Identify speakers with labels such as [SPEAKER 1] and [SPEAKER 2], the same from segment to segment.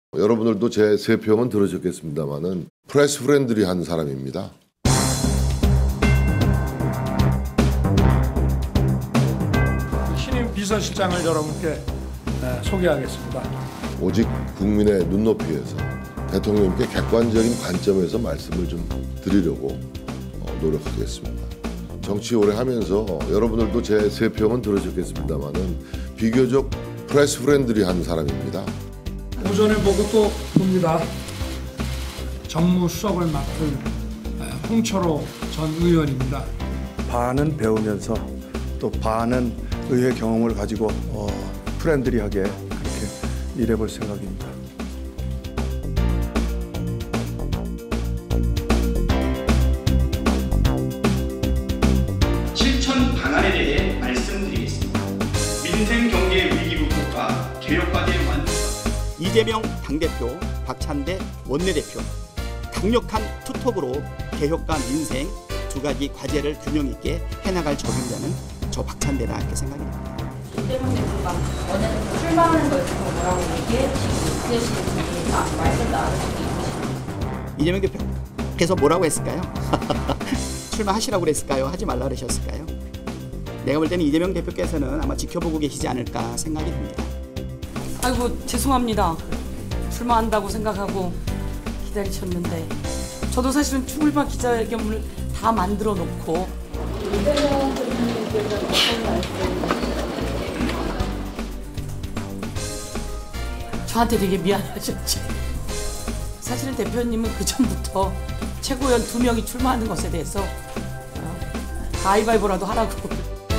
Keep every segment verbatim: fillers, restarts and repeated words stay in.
[SPEAKER 1] 여러분들도 제 세 평은 들으셨겠습니다마는 프레스 프렌들리한 사람입니다.
[SPEAKER 2] 신임 비서실장을 여러분께 소개하겠습니다.
[SPEAKER 1] 오직 국민의 눈높이에서 대통령님께 객관적인 관점에서 말씀을 좀 드리려고 노력하겠습니다. 정치 오래 하면서 여러분들도 제 세 평은 들으셨겠습니다마는 비교적 프레스 프렌들리한 사람입니다.
[SPEAKER 2] 오전에 보고 또 봅니다. 정무수석을 맡은 홍철호 전 의원입니다.
[SPEAKER 3] 반은 배우면서 또 반은 의회 경험을 가지고 어, 프렌들리하게 그렇게 일해볼 생각입니다.
[SPEAKER 4] 실천 방안에 대해 말씀드리겠습니다. 민생 경제 위기 극복과 개혁과제 완성.
[SPEAKER 5] 이재명 당대표, 박찬대 원내대표 강력한 투톱으로 개혁과 민생 두 가지 과제를 균형 있게 해나갈 적임자는 저 박찬대다 이렇게 생각합니다.
[SPEAKER 6] 이재명 대표가 원내대표 출마하는 것에 대해서 뭐라고 얘기해 주시고 그러시는지 말씀도 안 하시고
[SPEAKER 5] 이재명 대표께서 뭐라고 했을까요? 출마하시라고 그랬을까요? 하지 말라 그러셨을까요? 내가 볼 때는 이재명 대표께서는 아마 지켜보고 계시지 않을까 생각이 듭니다.
[SPEAKER 7] 아이고 죄송합니다. 출마한다고 생각하고 기다리셨는데 저도 사실은 출마 기자회견문을 다 만들어 놓고
[SPEAKER 6] 이재명 대표님께서 어떤 말씀?
[SPEAKER 7] 저한테 되게 미안하셨지. 사실은 대표님은 그 전부터 최고위원 두 명이 출마하는 것에 대해서 가위바위보라도 하라고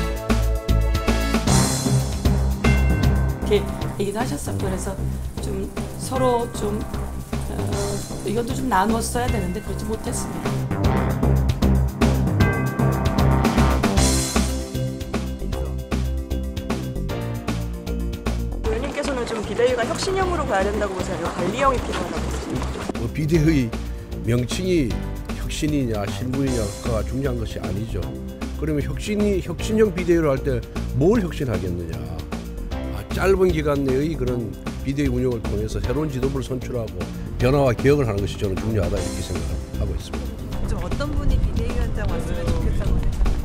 [SPEAKER 7] 이렇게 얘기도 하셨어요. 그래서 좀 서로 좀 어, 의견도 좀 나누었어야 되는데 그렇지 못했습니다.
[SPEAKER 8] 의원님께서는 좀 비대위가 혁신형으로 가야 된다고 보세요? 아니면 관리형이 필요하다고 보세요?
[SPEAKER 9] 뭐 비대위 명칭이 혁신이냐 실무이냐가 중요한 것이 아니죠. 그러면 혁신이 혁신형 비대위로 할 때 뭘 혁신하겠느냐? 아, 짧은 기간 내의 그런 비대위 운영을 통해서 새로운 지도부를 선출하고 변화와 개혁을 하는 것이 저는 중요하다 이렇게 생각하고 있습니다.
[SPEAKER 8] 좀 어떤 분이 비대위원장 왔으면 좋겠다고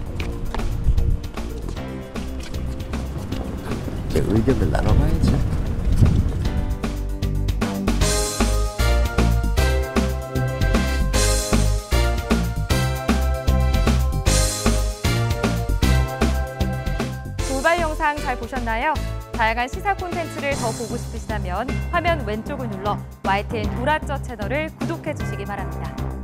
[SPEAKER 5] 생각합니다. 의견을 나눠봐야죠.
[SPEAKER 10] 돌발 영상 잘 보셨나요? 다양한 시사 콘텐츠를 더 보고 싶으시다면 화면 왼쪽을 눌러 와이티엔 돌아쩌 채널을 구독해 주시기 바랍니다.